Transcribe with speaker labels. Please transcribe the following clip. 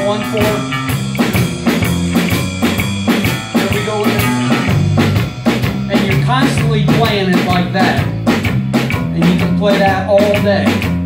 Speaker 1: 1/4. There we go. And you're constantly playing it like that. And you can play that all day.